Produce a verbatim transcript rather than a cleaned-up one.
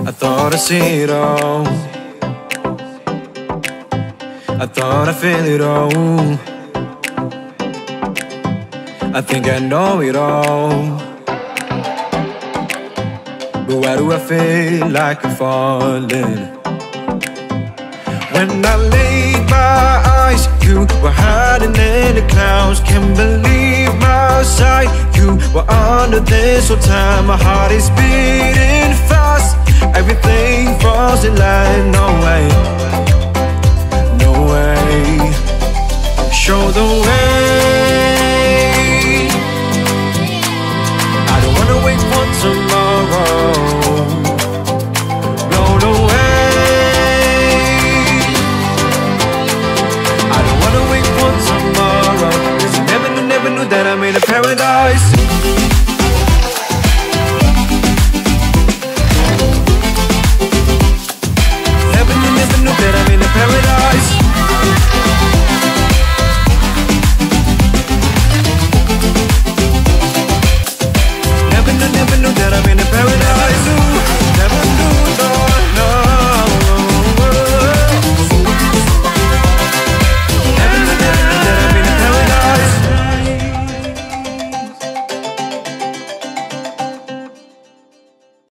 I thought I see it all. I thought I feel it all. I think I know it all. But why do I feel like I'm falling? When I laid my eyes, you were hiding in the clouds. Can't believe my sight. You were under this whole time. My heart is beating fast. Everything falls in line. No way, no way. Show the way. I don't wanna wait for tomorrow. Blown away. I don't wanna wait for tomorrow. 'Cause you never knew, never knew that I'm in a paradise.